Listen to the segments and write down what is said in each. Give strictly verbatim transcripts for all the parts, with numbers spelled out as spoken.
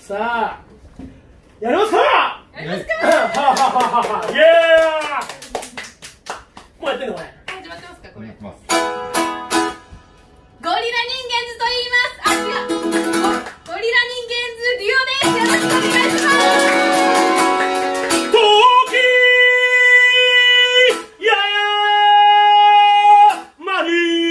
さあやりますか。 やりますか。 イエーイ。もうやってんのこれ。 始まってますかこれ。 やってます。 ゴリラ人間ズと言います。あ、違う。ゴゴリラ人間ズリオです。よろしくお願いします。 時やまり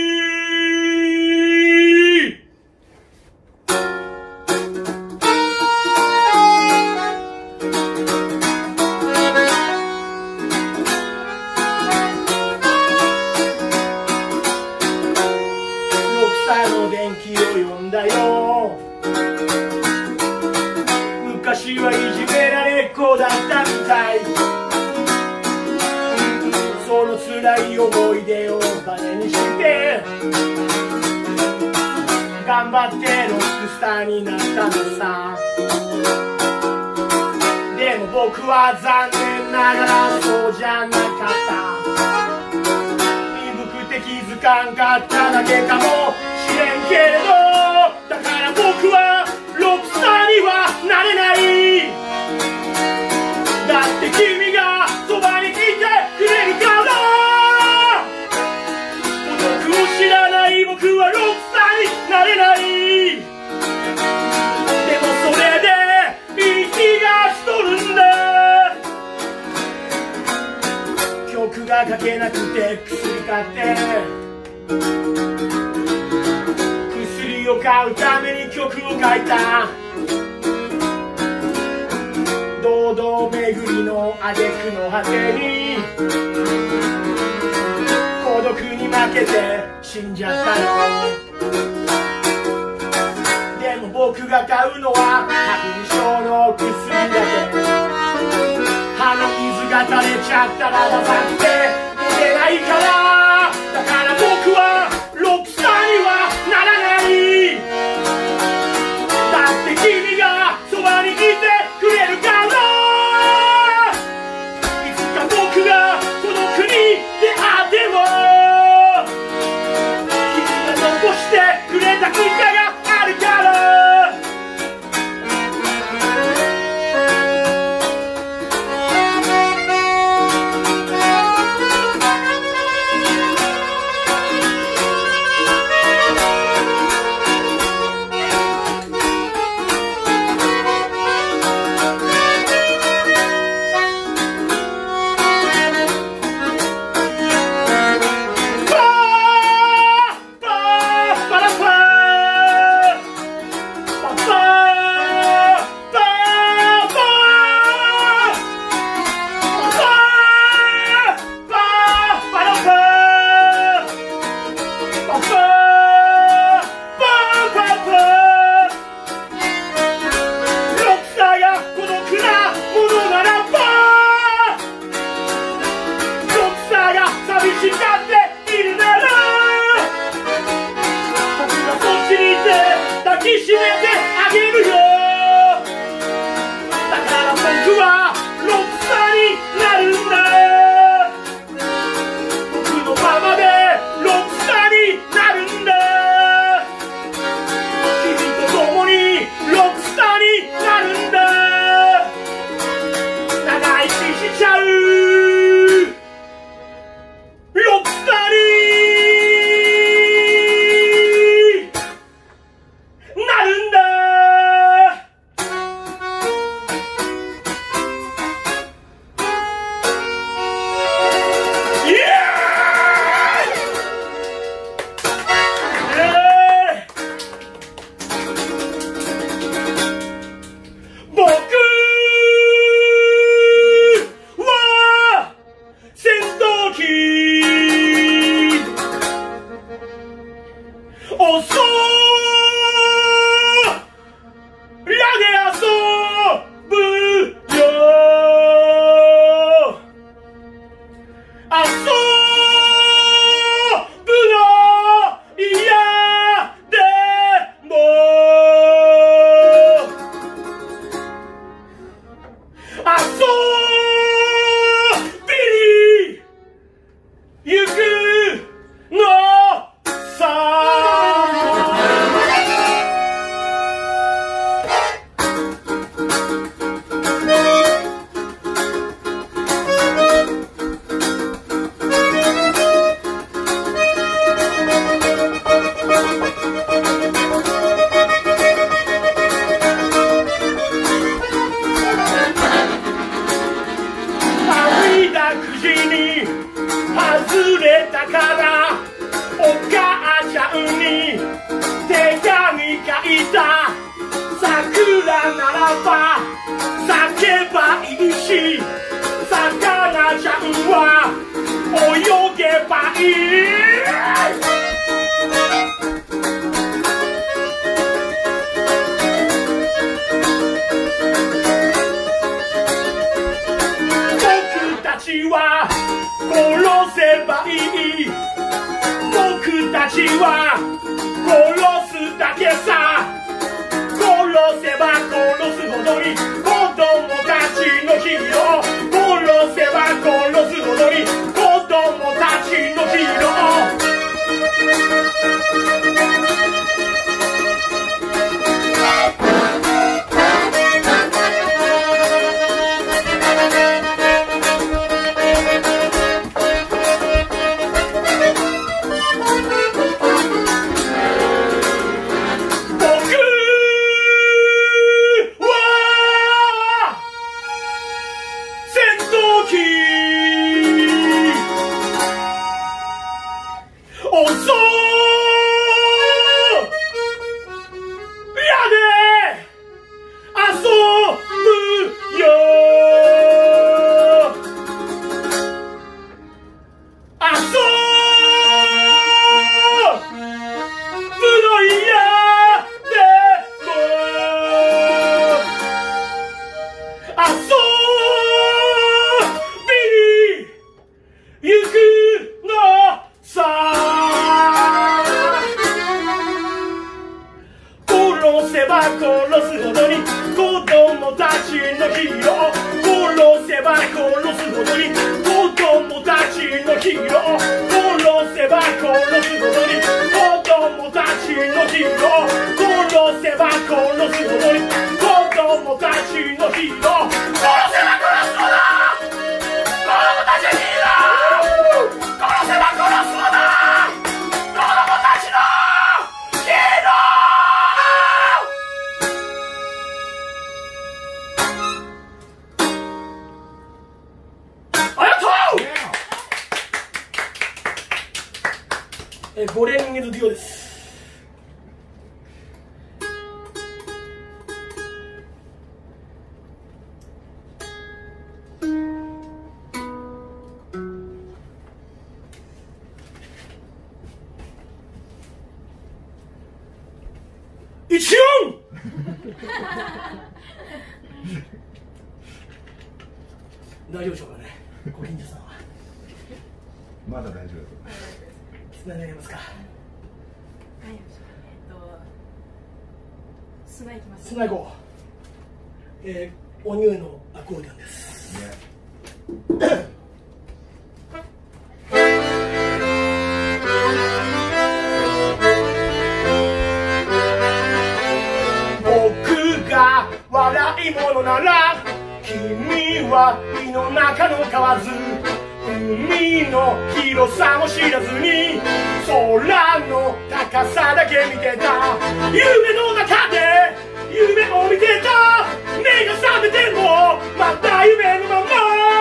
ろくさいの電気を呼んだよ。昔はいじめられっ子だったみたい。その辛い思い出をバネにして頑張ってロックスターになったのさ。でも僕は残念ながらそうじゃなかった。鈍くて気づかんかっただけかもしれんけれど、だから僕はロックスターにはなれない。だって君がそばにいてくれるから。孤独を知らない僕はロックスターになれない。でもそれでいい気がしとるんだ。曲が書けなくて薬買って薬を買うために曲を書いた。堂々巡りの挙句の果てに孤独に負けて死んじゃったよ。でも僕が買うのは花粉症の薬だけ。鼻水が垂れちゃったらダサくて飲めないから。だから僕はロックスターにはならない。だって君がそばにいてくれるから。いつか僕がこの国であっても君が残してくれた結果があるから。 ならば叫ばいいし、魚ちゃんは泳げばいい。僕たちは殺せばいい。僕たちは殺すだけさ。殺せば殺すほどに子供たちのヒーロー。殺せば殺すほどに子供たちのヒーロー。ゴレンゲズデュオです。一音大丈夫でしょうかね、ご近所さんは。 まだ大丈夫だと思います。 何やりますか。 何やりましょう。えっと砂いきます。 砂いこう。えー、お乳のアコーディオンです。ね。僕が笑い者なら君は胃の中の蛙。海の広さも知らずに空の高さだけ見てた。夢の中で夢を見てた。目が覚めてもまた夢のまま。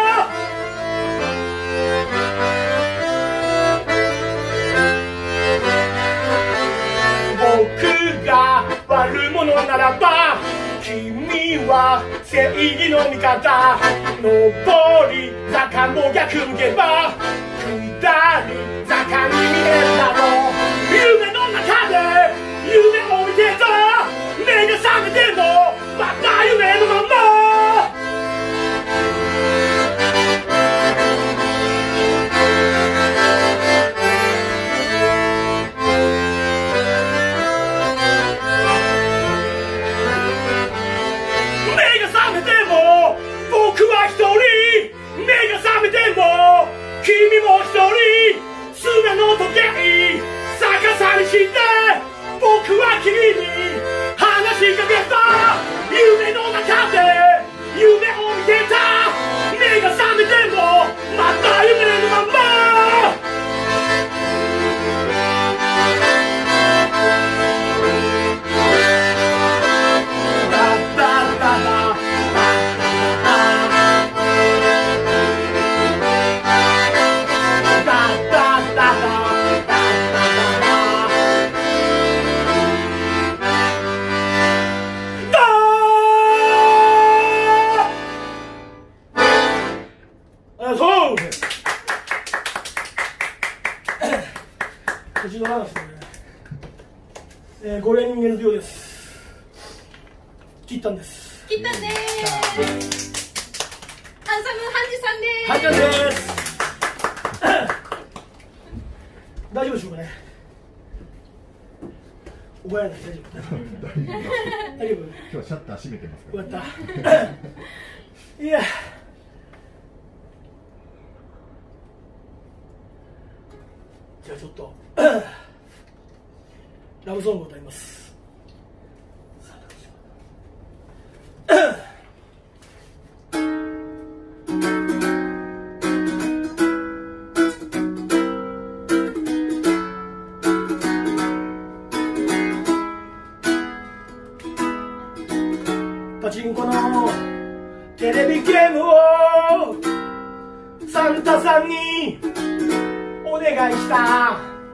僕が悪者ならば君は正義の味方。上り坂も逆向けば下り坂に見えるだろう。夢の中で夢を見てた。目が覚めてもまた夢のまま。僕は一人。目が覚めても君も一人。砂の時計逆さにして僕は君に話しかけた。夢の中で夢を見てた。目が覚めてもまた夢のまま。 ったんです。 切ったんでーす。ハンサムハンジさんでーす。 ハンジさんでーす。大丈夫でしょうかね。覚えない。大丈夫。大丈夫。大丈夫。 今日はシャッター閉めてますから。 よかった。いや。じゃあちょっとラブソングを歌います。パチンコのテレビゲームをサンタさんにお願いした。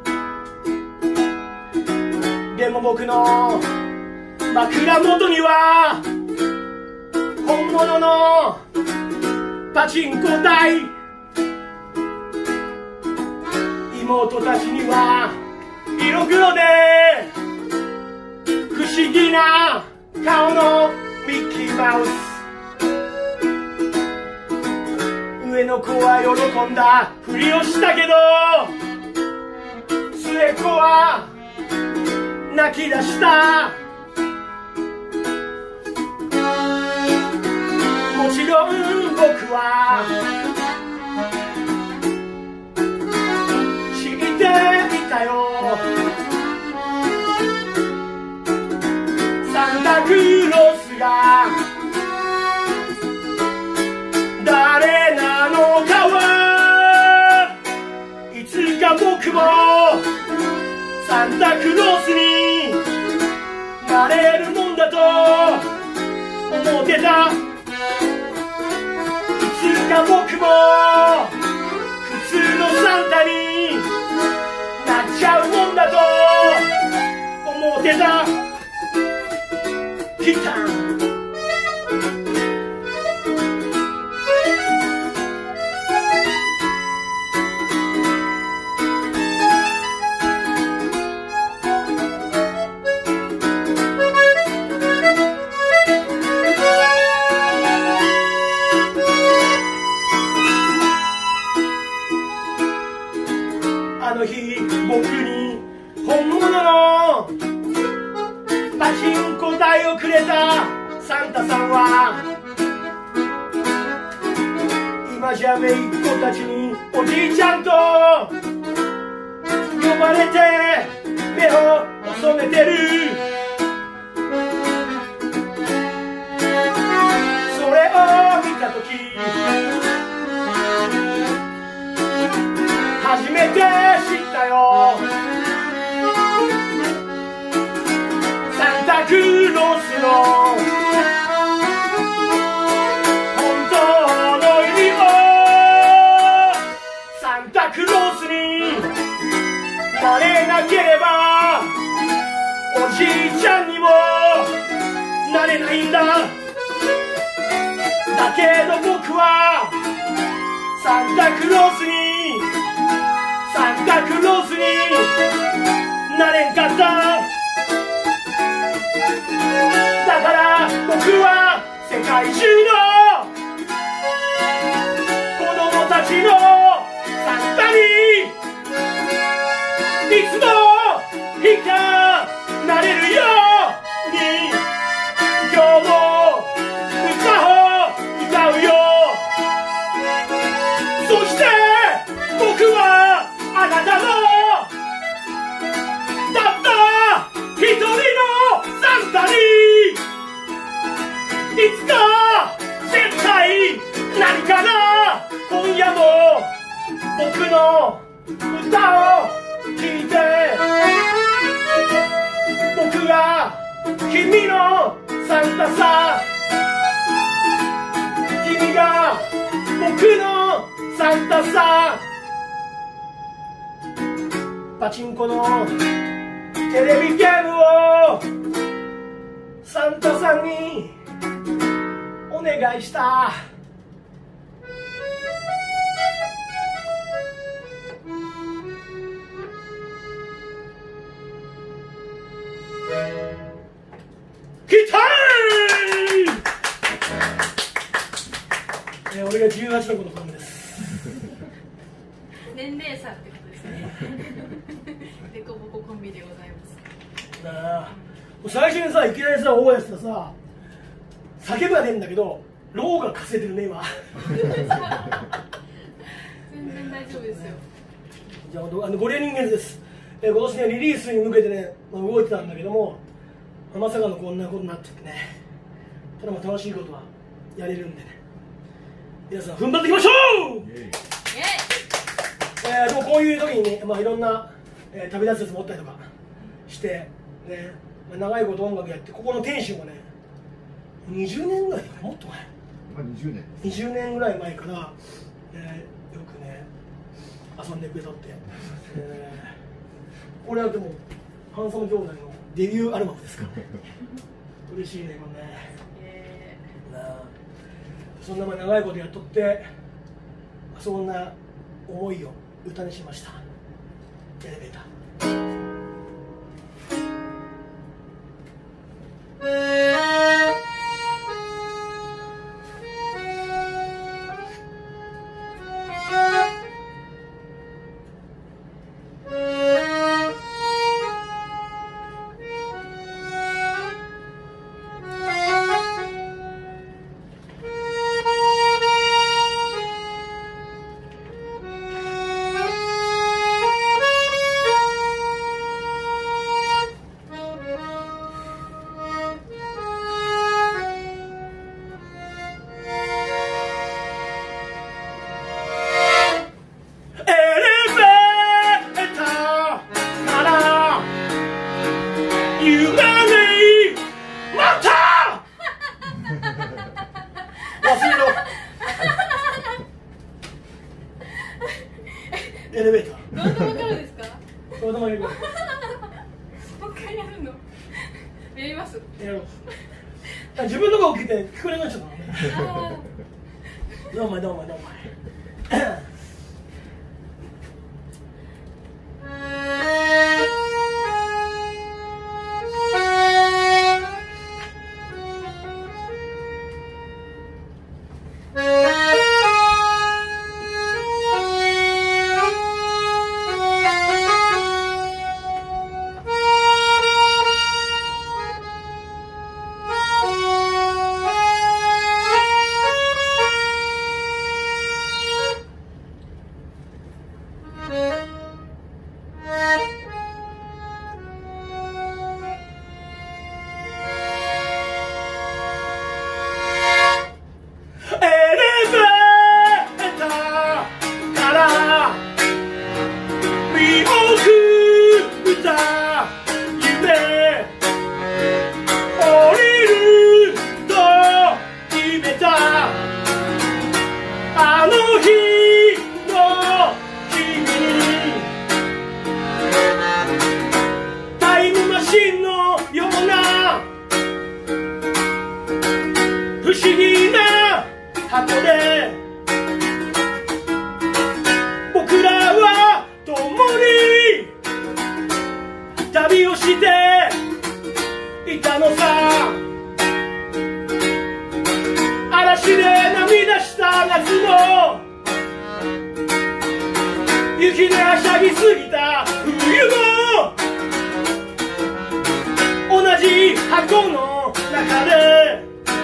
でも僕の枕元には本物のパチンコ台。妹たちには色黒で不思議な顔のミッキーマウス。上の子は喜んだふりをしたけど末っ子は泣き出した。もちろん僕は知っていたよ。サンタクロースが誰なのかはいつか僕もサンタクロースになれるもんだと思ってた。いつか僕も普通のサンタになっちゃうもんだと思ってた。ギターあの日僕に本物のパチンコ台をくれたサンタさんは今じゃめいっ子たちにおじいちゃんと呼ばれて目を細めてる。それを見たとき初めて知ったよ。サンタクロースの本当の意味を。サンタクロースになれなければおじいちゃんにもなれないんだ。だけど僕はサンタクロースにサンタクロースになれんかった。だから僕は世界中の子供たちのサンタにいつもいかなれるように今日も歌を歌うよ。そして僕はあなたのたった一人のサンタにいつか絶対なるから今夜も僕の歌を聴いて。僕が君のサンタさ。君が僕のサンタさ。パチンコのテレビゲームをサンタさんにお願いした。ギターえー、俺がじゅうはちの子の子供です。 年齢差ってことですね。デコボココンビでございます。 なあ、最初にさ、いきなりさ、大家ささ、叫ぶはねえんだけど、ローが稼いでるね、今。 全然大丈夫ですよ。 じゃあ、あのゴリラ人間です。えー、今年ね、リリースに向けてね、まあ、動いてたんだけども、まさかのこんなことになっててね、ただまあ楽しいことはやれるんでね、皆さん、踏ん張っていきましょう。 イエイ。 えー、でもこういう時にね、まあ、いろんな、えー、旅立つやつ持ったりとかして、ね、まあ、長いこと音楽やって、ここの店主がね、にじゅうねんぐらいかな、もっと前、 まあ、にじゅうねんにじゅうねんぐらい前から、えー、よくね、遊んでくれとって、えー、これはでも、ハンサム兄弟のデビューアルバムですから、嬉しいね、これね。 えなあ、そんなまあ長いことやっとって、そんな思いを歌にしました。エレベーター。エレベーター。 どうでもわかるんですか？ どうでもいい。もう一回やるの。やります。 やろう。自分の声を聞いて聞こえなくなっちゃったのね。どうもどうもどうも。旅をしていたのさ。嵐で涙した夏も雪ではしゃぎすぎた冬も同じ箱の中で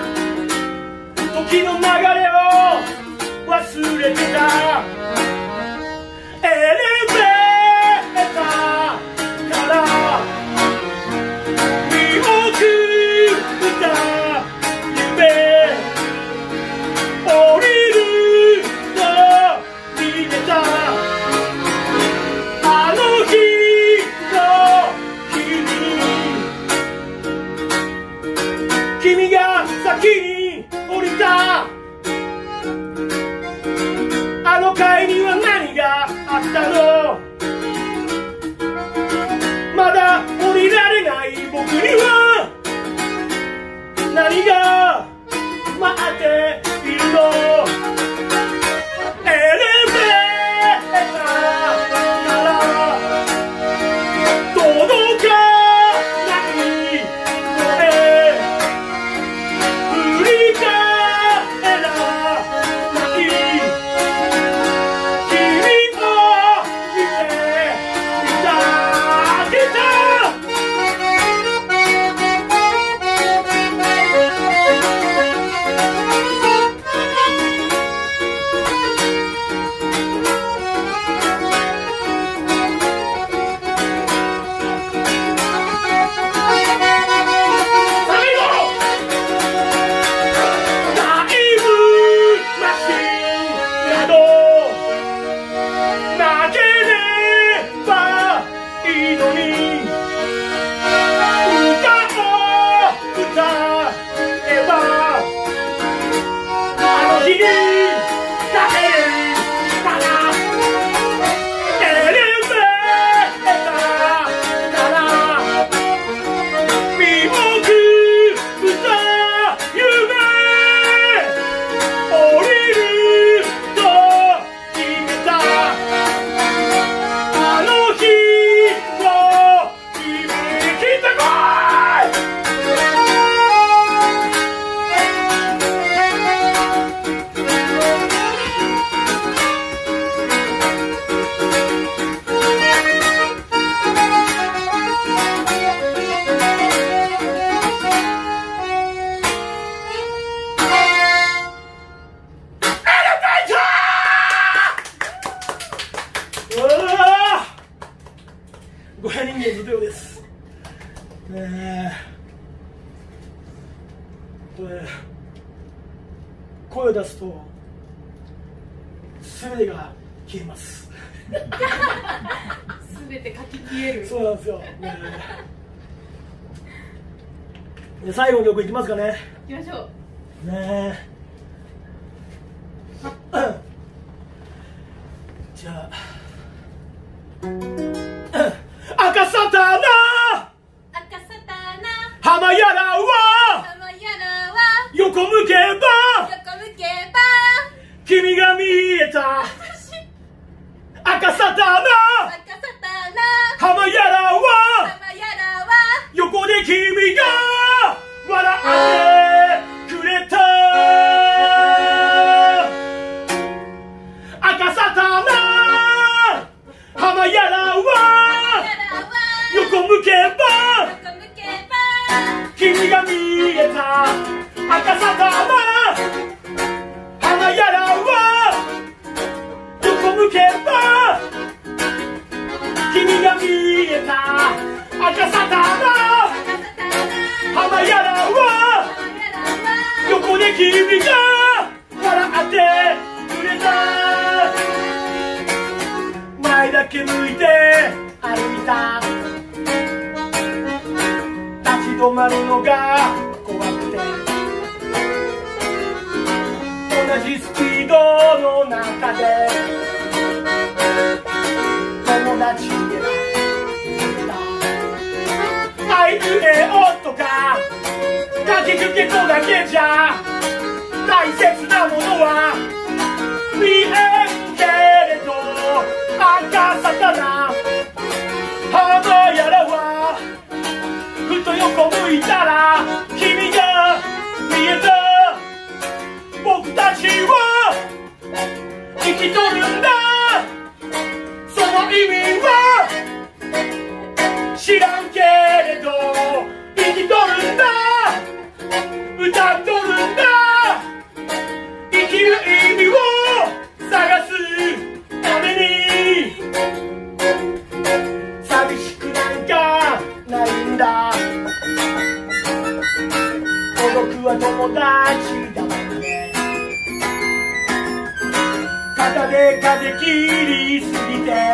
時の流れを忘れてた。エレベーターから見送った夢降りると逃げたあの日の君君が先に降りたあの階には何があったの。まだ降りられない僕には何が待っているの。エレベーターから届かない声振り返らないえー、声を出すと全てが消えます。 全て書き消える。 そうなんですよ、ね、で最後の曲いきますかね。 行きましょうねえじゃあ赤サタナ赤サタナ浜やらは浜やらは横向けば横向けば君が見えた赤サタナ赤サタナ浜やらは浜やらは横で君が笑ってくれた赤サタナ浜やらは横向けば横向けば君が見えた赤サタナ浜やらは横向けば君が見えた赤サタナ浜やらは横で君が笑ってくれた前だけ向いて歩いた立ち止まるのが怖くて同じスピードの中で友達で愛くえおとかかきくけとだけじゃ大切なものは見えんけれど赤さたな浜やらはふと横向いたら君が見えた僕たちは生きとるんだその意味は知らんけれど生きとるんだ歌っとるんだ生きる意味を探すために寂しくなんかないんだ孤独は友達だもんね肩で風切りすぎて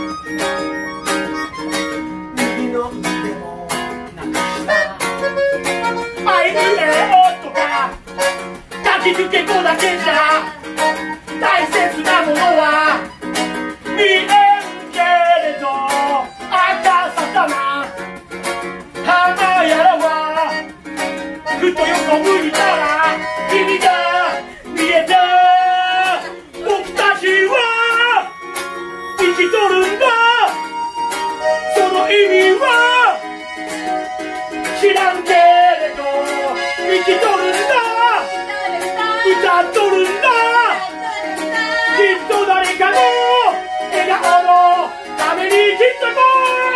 右の腕もなくした愛くえおとかかきくけこだけじゃ大切なものは見えんけれど赤さたな浜やらはふと横向いたら君が見えた僕たちは生きとるんだその意味は知らんけれど生きとるんだ歌っとるんだきっと誰かの笑顔のためにきっとも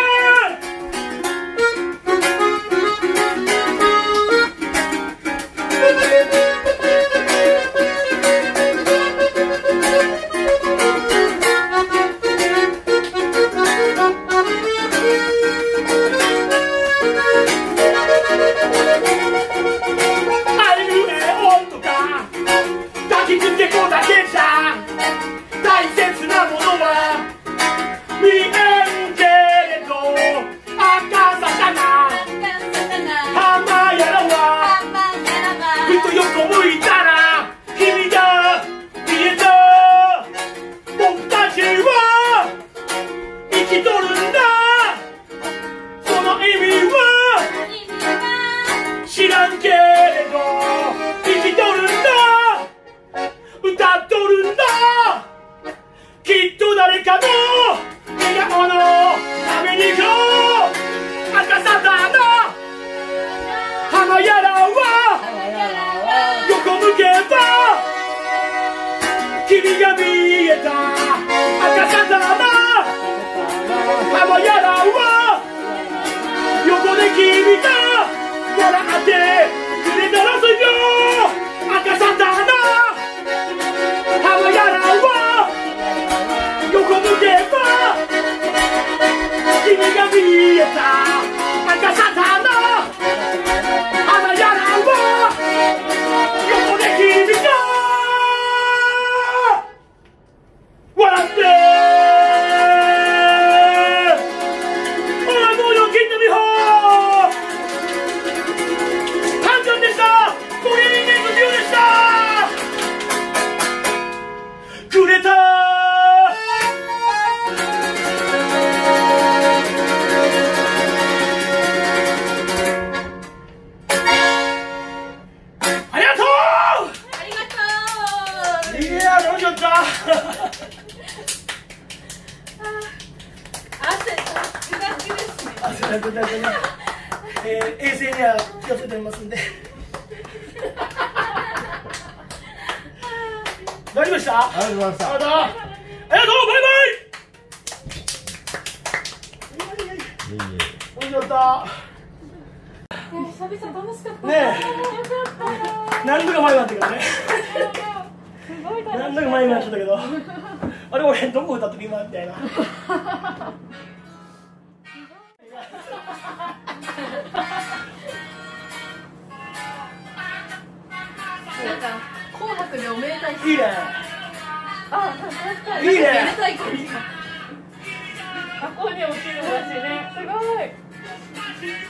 大切なものは見えんけれど赤さたな浜やらはふと横向いたら君が見えた僕たちは生きとるんだその意味は知らんけれど生きとるんだ歌っとるんだきっと誰かの笑顔のために今日赤さたな浜やらは横向けば君が見えた赤さたな浜やらは横で君が笑ってくれたらそれよ赤さたな浜やらは横向けば君が見えた赤さたな浜やらはゃんとちゃんとね、えー、衛生には気をつけておりますんで。大丈夫でした？ ありがとうございました。 ありがとう、ありがとう、バイバイ。 いえい面白かった。 久々楽しかった。 ねえ。何度か前になったけどね。何度か前になっちゃったけど。あれ俺どこ歌ってる今みたいな。なんか紅白でおめでたい。 いいね。 あ、確かに。 いいね。 めでたい感じが。 あ、ここに落ちるらしいね。すごい。